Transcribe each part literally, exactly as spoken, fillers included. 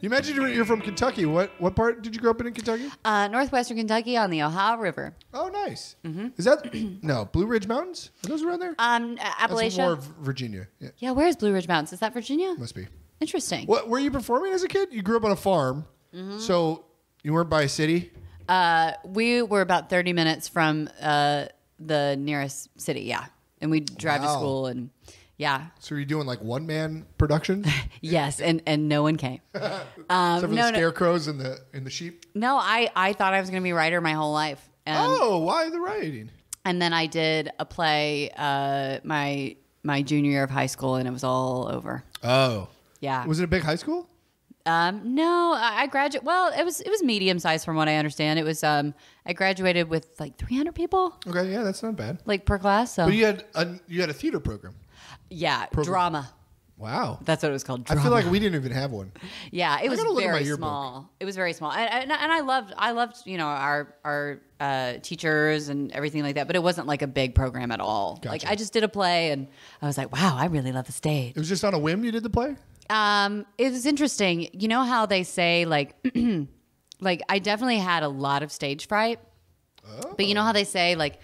You mentioned you're you're from Kentucky. What what part did you grow up in in Kentucky? Uh, northwestern Kentucky on the Ohio River. Oh, nice. Mm-hmm. Is that no Blue Ridge Mountains? Are those around there? Um, That's Appalachia. more of Virginia. Yeah, Yeah, where's Blue Ridge Mountains? Is that Virginia? must be. Interesting. What were you performing as a kid? You grew up on a farm, Mm-hmm. so you weren't by a city. Uh, we were about thirty minutes from uh, the nearest city, yeah. And we'd drive Wow. to school and, yeah. So you're doing like one man productions, Yes, and, and no one came. Um, except for no, the no, scarecrows and the and the sheep. no, I, I thought I was going to be a writer my whole life. And, Oh, why the writing? and then I did a play uh, my my junior year of high school, and it was all over. Oh, Yeah. was it a big high school? Um, no, I, I graduated. Well, it was it was medium sized from what I understand. It was um, I graduated with like three hundred people, Okay, yeah, that's not bad. like per class. So But you had a you had a theater program. yeah, program. drama. Wow. That's what it was called. I Drama. feel like we didn't even have one. Yeah, it was gotta look at my very yearbook. small. It was very small, and, and, and I loved, I loved, you know, our our uh, teachers and everything like that. But it wasn't like a big program at all. Like Gotcha. I just did a play, and I was like, wow, I really love the stage. It was just on a whim you did the play? Um, it was interesting. You know how they say like, like I definitely had a lot of stage fright, Oh. but you know how they say like,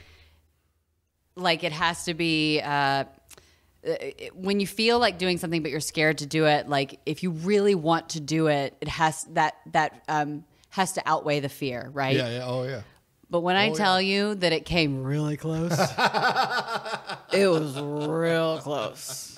like it has to be. Uh, it- when you feel like doing something but you're scared to do it, like if you really want to do it, it has that that um has to outweigh the fear, right? Yeah, yeah, oh yeah. But when I Oh, tell you that it came really close, it was real close.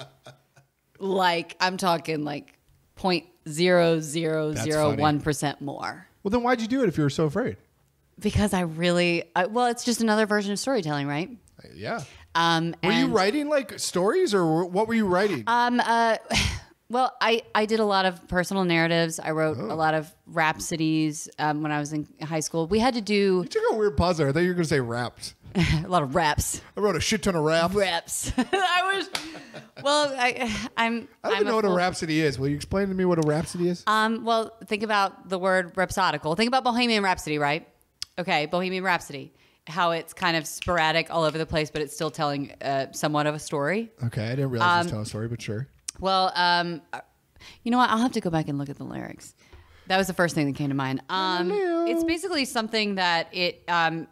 Like I'm talking like point zero zero zero one percent more. Well, then why'd you do it if you were so afraid? Because I really, I, well, it's just another version of storytelling, right? Yeah. Um, Were you and- writing like stories or what were you writing? Um, uh, well, I, I did a lot of personal narratives. I wrote Oh. a lot of rhapsodies um, when I was in high school. We had to do you took a weird pause there. I thought you were going to say raps. a lot of raps. I wrote a shit ton of raps. Raps. I was, well, I, I'm. I don't I'm even know what a full- rhapsody is. Will you explain to me what a rhapsody is? Um, well, think about the word rhapsodical. Think about Bohemian Rhapsody, right? Okay, Bohemian Rhapsody. How it's kind of sporadic all over the place, but it's still telling uh, somewhat of a story. Okay, I didn't realize it was um, telling a story, but sure. Well, um, you know what? I'll have to go back and look at the lyrics. That was the first thing that came to mind. Um, Hello. it's basically something that it um,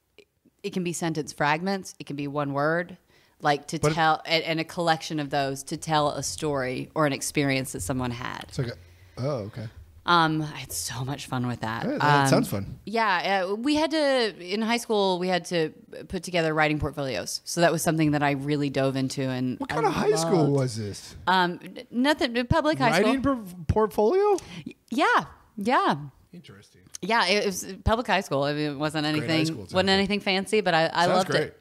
it can be sentence fragments. It can be one word, like to But- tell, and, and a collection of those to tell a story or an experience that someone had. It's like a, oh, okay. Um, I had so much fun with that. Yeah, that Um, sounds fun. Yeah, uh, we had to in high school. We had to put together writing portfolios, so that was something that I really dove into. And What kind I of high school loved. was this? Um, n- nothing. Public high Writing school. por- portfolio? Yeah, yeah, Interesting. yeah. It was public high school. I mean, it wasn't high anything. school, it sounds wasn't like. anything fancy, but I, I Sounds loved great. it.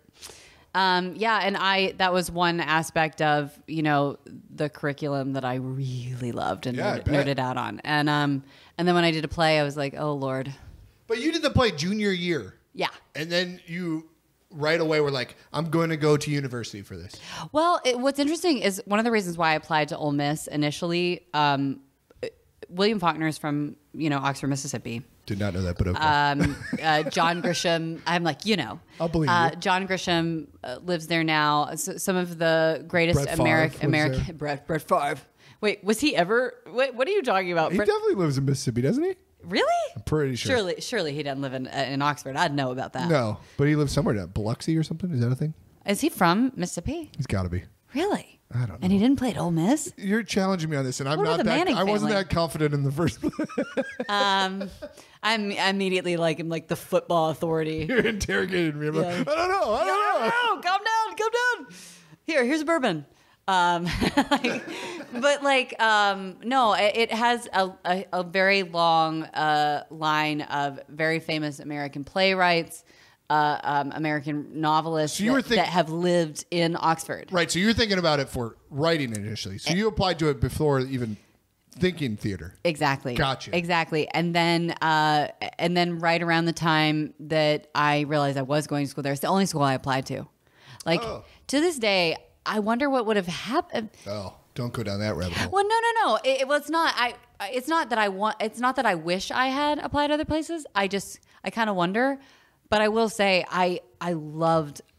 Um, yeah, and I that was one aspect of you know the curriculum that I really loved and Yeah, I nerd, bet. nerded out on. And um, and then when I did a play, I was like, oh Lord, But you did the play junior year, yeah. and then you right away were like, I'm going to go to university for this. Well, it, what's interesting is one of the reasons why I applied to Ole Miss initially. Um, William Faulkner is from you know Oxford, Mississippi. Did not know that, but okay. Um, uh, John Grisham, I'm like, you know. I'll believe uh, you. John Grisham uh, lives there now. S some of the greatest Brett Favre American, lives American, there. Brett, Brett Favre. Wait, was he ever, wait, what are you talking about? he Brett- definitely lives in Mississippi, doesn't he? really? I'm pretty sure. Surely, surely he doesn't live in, uh, in Oxford. I'd know about that. No, but he lives somewhere down Biloxi or something. Is that a thing? Is he from Mississippi? He's got to be. Really? I don't And he know. didn't play at Ole Miss? You're challenging me on this, and I'm What not about the that. Manning I wasn't family? that confident in the first place. Um, I'm I immediately like him like the football authority. You're interrogating me. I'm like, Yeah. I don't know. I don't know. No, calm down, calm down. Here, here's a bourbon. Um, like, but like, um, no, it, it has a, a, a very long uh, line of very famous American playwrights, uh, um, American novelists So you were that, think- that have lived in Oxford. Right. So you're thinking about it for writing initially. So you applied to it before even thinking theater. Exactly. Gotcha. Exactly. And then, uh, and then right around the time that I realized I was going to school there, it's the only school I applied to. Like Oh. to this day, I wonder what would have happened. Oh, don't go down that rabbit hole. Well, no, no, no. It, it- well, it's not. I. It's not that I want. It's not that I wish I had applied other places. I just. I kind of wonder. But I will say, I. I loved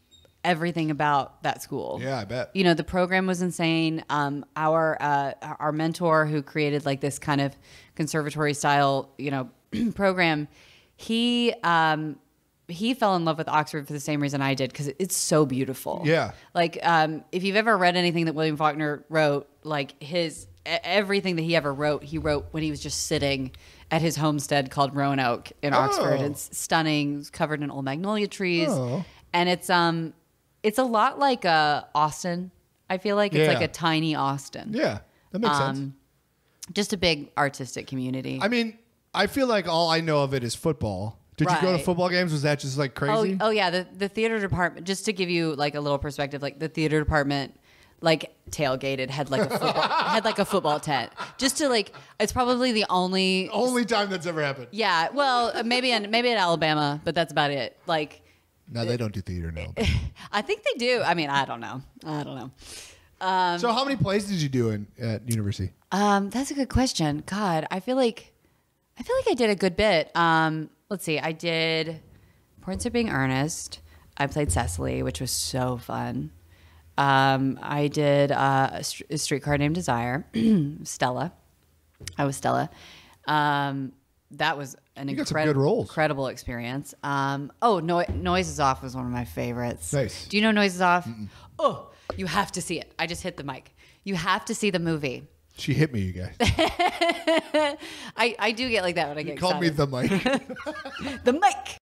everything about that school. Yeah, I bet. You know, the program was insane. Um, our uh, our mentor who created like this kind of conservatory style, you know, program, he um, he fell in love with Oxford for the same reason I did, because it's so beautiful. Yeah. Like, um, if you've ever read anything that William Faulkner wrote, like his e- everything that he ever wrote, he wrote when he was just sitting at his homestead called Roanoke in Oxford. Oh. It's stunning. It's covered in old magnolia trees, Oh. and it's um, it's a lot like uh, Austin. I feel like it's Yeah. like a tiny Austin. Yeah, that makes sense. Um, just a big artistic community. I mean, I feel like all I know of it is football. Did you go to Right. football games? Was that just like crazy? Oh, oh yeah, the the theater department. Just to give you like a little perspective, like the theater department, like tailgated, had like a football, had like a football tent. Just to like, it's probably the only. Only time that's ever happened. Yeah, well, uh, maybe in, maybe at Alabama, but that's about it. Like, No, they don't do theater now. I think they do. I mean, I don't know. I don't know. Um, so how many plays did you do in at university? Um, that's a good question. God, I feel like I feel like I did a good bit. Um, let's see. I did Points of Being Earnest. I played Cecily, which was so fun. Um, I did uh, a, St- a Streetcar Named Desire. Stella. I was Stella. Um, that was an You got some incredi- good roles. incredible experience. Um, oh, no- Noise is Off was one of my favorites. Nice. Do you know Noise is Off? Oh, you have to see it. I just hit the mic. You have to see the movie. She hit me, you guys. I, I do get like that when I get You called me excited. the mic. the mic.